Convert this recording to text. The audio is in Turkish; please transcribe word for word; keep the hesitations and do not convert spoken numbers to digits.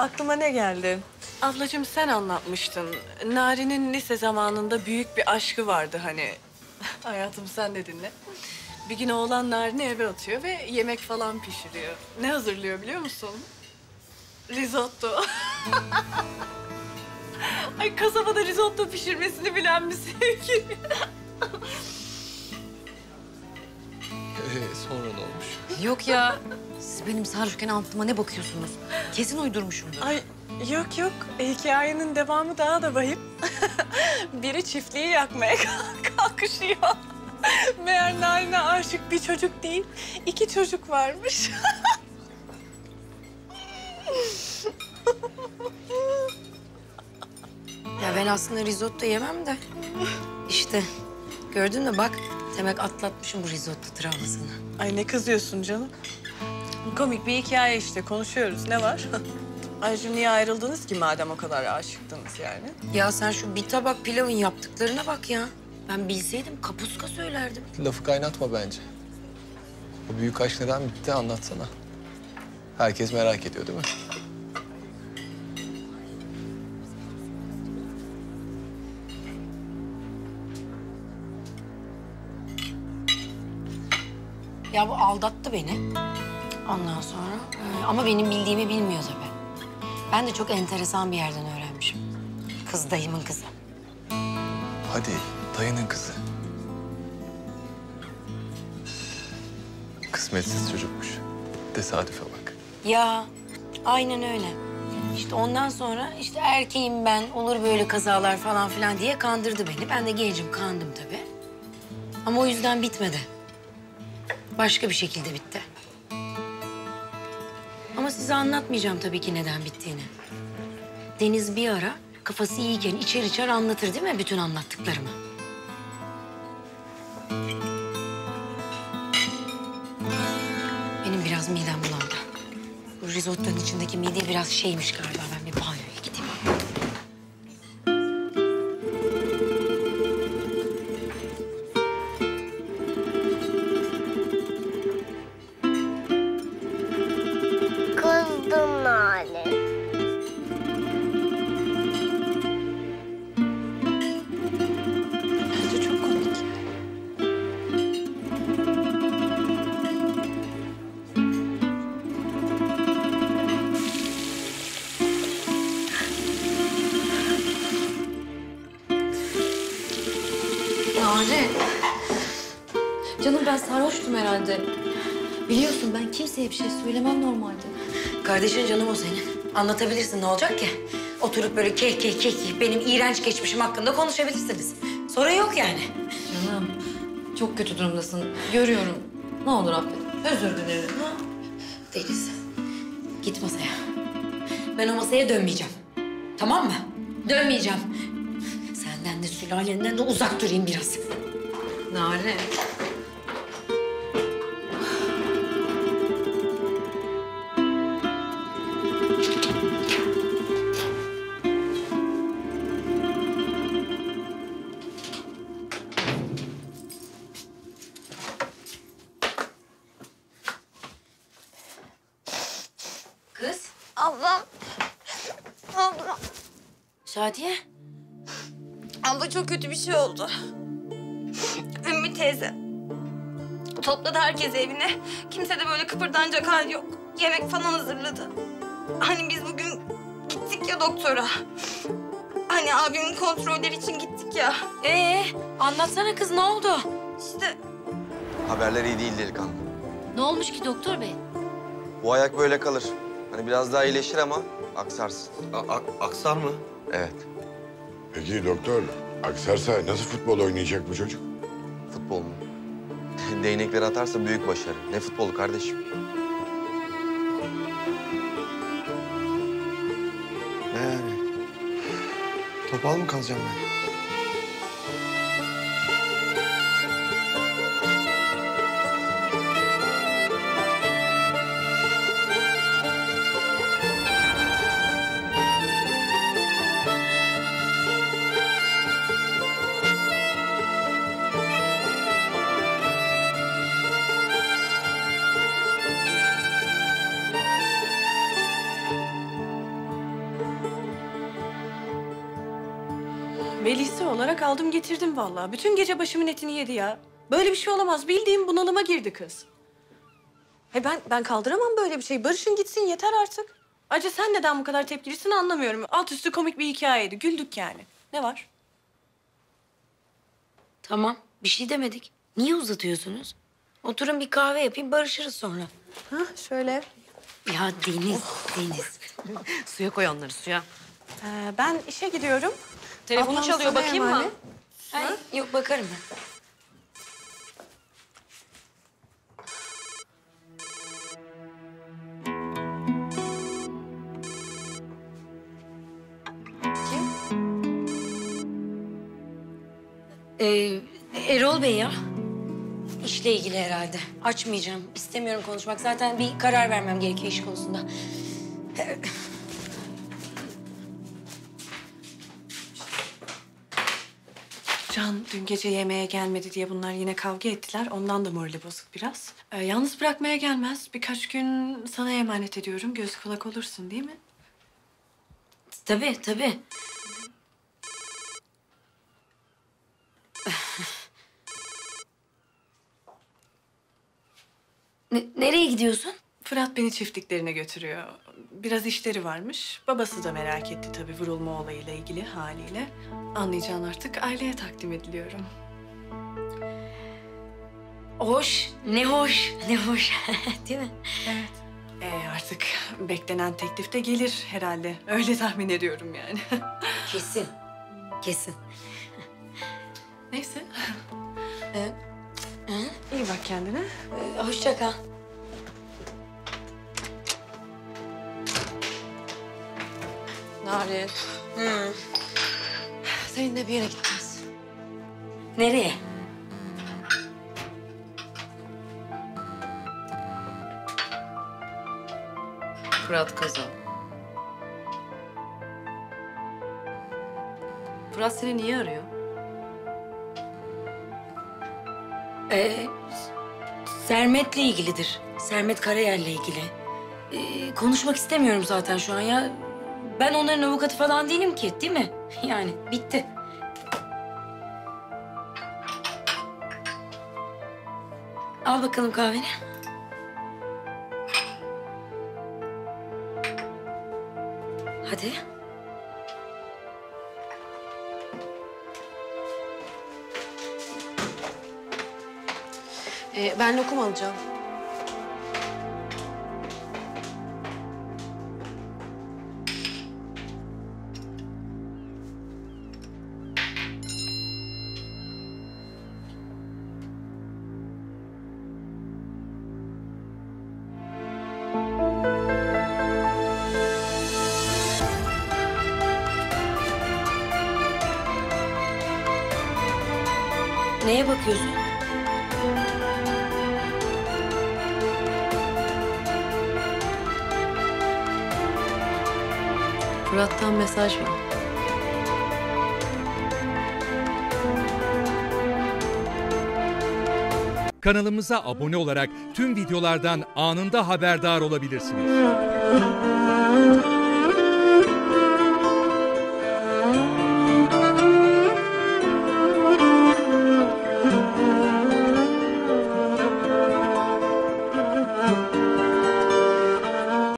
aklıma ne geldi? Ablacığım sen anlatmıştın. Nari'nin lise zamanında büyük bir aşkı vardı hani. Hayatım sen de dinle. Bir gün oğlan Narin'i eve atıyor ve yemek falan pişiriyor. Ne hazırlıyor biliyor musun? Risotto. Ay kasabada risotto pişirmesini bilen bir sevgili. Ee, sonra ne olmuş? Yok ya. Siz benim sarhoşken altıma ne bakıyorsunuz? Kesin uydurmuşumdur. Ay yok yok. Hikayenin devamı daha da vahim. Biri çiftliği yakmaya kalkışıyor. Meğer Narin'e aşık bir çocuk değil, iki çocuk varmış. Ya ben aslında risotto yemem de. İşte gördün mü bak demek atlatmışım bu risotto travmasını. Ay ne kızıyorsun canım? Komik bir hikaye işte, konuşuyoruz. Ne var? Ayrıca niye ayrıldınız ki madem o kadar aşıktınız yani? Ya sen şu bir tabak pilavın yaptıklarına bak ya. Ben bilseydim kapuska söylerdim. Lafı kaynatma bence. Bu büyük aşk neden bitti anlatsana. Herkes merak ediyor değil mi? Ya bu aldattı beni. Ondan sonra e, ama benim bildiğimi bilmiyor tabii. Ben de çok enteresan bir yerden öğrenmişim. Kız dayımın kızı. Hadi dayının kızı. Kısmetsiz çocukmuş. Tesadüfe bak. Ya aynen öyle. İşte ondan sonra işte erkeğim ben, olur böyle kazalar falan filan diye kandırdı beni. Ben de gencim, kandım tabii. Ama o yüzden bitmedi. Başka bir şekilde bitti. Ama size anlatmayacağım tabii ki neden bittiğini. Deniz bir ara kafası iyiyken içer içer anlatır değil mi bütün anlattıklarımı? Benim biraz midem bulandı. Bu risottonun içindeki mide biraz şeymiş galiba. Ben bir banyoya gideyim. Kızdım Nane. Bence çok komik. Nare. Canım ben sarhoştum herhalde. Biliyorsun ben kimseye bir şey söylemem normalde. Kardeşin canım o senin. Anlatabilirsin ne olacak ki? Oturup böyle keh keh keh keh benim iğrenç geçmişim hakkında konuşabilirsiniz. Sorun yok yani. Canım, çok kötü durumdasın. Görüyorum. Ne olur affet. Özür dilerim. Ha? Deniz, git masaya. Ben o masaya dönmeyeceğim. Tamam mı? Dönmeyeceğim. Senden de sülalenden de uzak durayım biraz. Nare. Kız, Ablam. Abla. Şadiye. Abla çok kötü bir şey oldu. Ümmü teyze topladı herkes evine. Kimse de böyle kıpırdanacak hal yok. Yemek falan hazırladı. Hani biz bugün gittik ya doktora. Hani abimin kontrolleri için gittik ya. Ee, anlatsana kız ne oldu? İşte Haberler iyi değil delikanlı. Ne olmuş ki doktor bey? Bu ayak böyle kalır. Hani biraz daha iyileşir ama aksarsın. A- a- aksar mı? Evet, Peki doktor, aksarsa nasıl futbol oynayacak bu çocuk? futbol mu? Değnekleri atarsa büyük başarı. Ne futbolu kardeşim? Ne yani? Topal mı kalacağım ben? velisi olarak aldım getirdim vallahi. Bütün gece başımın etini yedi ya. Böyle bir şey olamaz. Bildiğim bunalıma girdi kız. He ben ben kaldıramam böyle bir şey. Barışın gitsin yeter artık. Ayrıca sen neden bu kadar tepkilisin anlamıyorum. Alt üstü komik bir hikayeydi. Güldük yani. Ne var? Tamam, bir şey demedik. Niye uzatıyorsunuz? Oturun bir kahve yapayım, barışırız sonra. Hah şöyle. Ya Deniz, Deniz. Suya koy onları, suya. Ee, ben işe gidiyorum. Telefonu Ablam çalıyor, sana bakayım mı? emanet. Ay, yok, bakarım ben. Ee, Erol Bey ya. İşle ilgili herhalde. Açmayacağım. İstemiyorum konuşmak. Zaten bir karar vermem gerekiyor iş konusunda. Can dün gece yemeğe gelmedi diye bunlar yine kavga ettiler. Ondan da morali bozuk biraz. Ee, yalnız bırakmaya gelmez. Birkaç gün sana emanet ediyorum. Göz kulak olursun değil mi? Tabii, tabii. Ne, nereye gidiyorsun? Fırat beni çiftliklerine götürüyor. Biraz işleri varmış. Babası da merak etti tabii vurulma olayıyla ilgili haliyle. Anlayacağın artık aileye takdim ediliyorum. Hoş, ne hoş, ne hoş. Değil mi? Evet. Ee, artık beklenen teklif de gelir herhalde. Öyle tahmin ediyorum yani. Kesin, kesin. Neyse. Ee, İyi bak kendine. e, hoşça kal. Narin, Hı. seninle bir yere gideceğiz. Nereye? Fırat Kazan. Fırat seni niye arıyor? Ee, Sermet'le ilgilidir. Sermet Karayel'le ilgili. Ee, konuşmak istemiyorum zaten şu an ya. Ben onların avukatı falan değilim ki, değil mi? Yani bitti. Al bakalım kahveni. Hadi. Ee, ben lokum alacağım. Neye bakıyorsun? Fırat'tan mesaj var. Kanalımıza abone olarak tüm videolardan anında haberdar olabilirsiniz.